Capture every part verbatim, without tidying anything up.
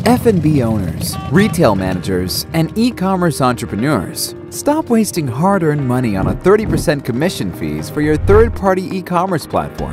F and B owners, retail managers, and e-commerce entrepreneurs, stop wasting hard-earned money on a thirty percent commission fees for your third-party e-commerce platform,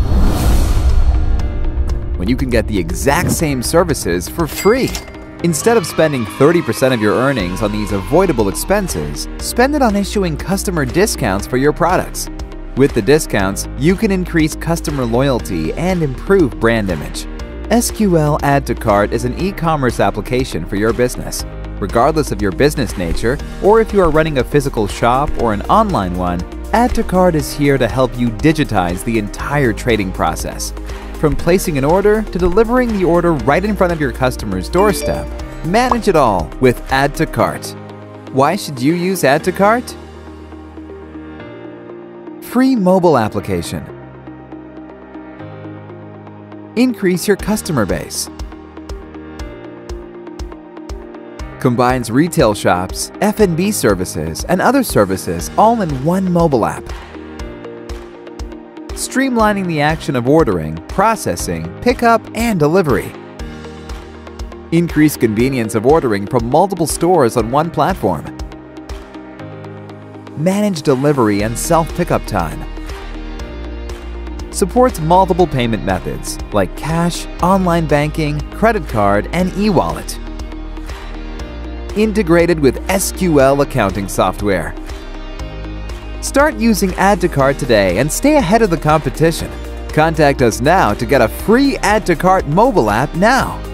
when you can get the exact same services for free. Instead of spending thirty percent of your earnings on these avoidable expenses, spend it on issuing customer discounts for your products. With the discounts, you can increase customer loyalty and improve brand image. S Q L Add to Cart is an e-commerce application for your business. Regardless of your business nature, or if you are running a physical shop or an online one, Add to Cart is here to help you digitize the entire trading process. From placing an order to delivering the order right in front of your customer's doorstep, manage it all with Add to Cart. Why should you use Add to Cart? Free mobile application. Increase your customer base. Combines retail shops, F and B services, and other services all in one mobile app. Streamlining the action of ordering, processing, pickup, and delivery. Increase convenience of ordering from multiple stores on one platform. Manage delivery and self-pickup time. Supports multiple payment methods like cash, online banking, credit card, and e-wallet. Integrated with S Q L accounting software. Start using Add to Cart today and stay ahead of the competition. Contact us now to get a free Add to Cart mobile app now.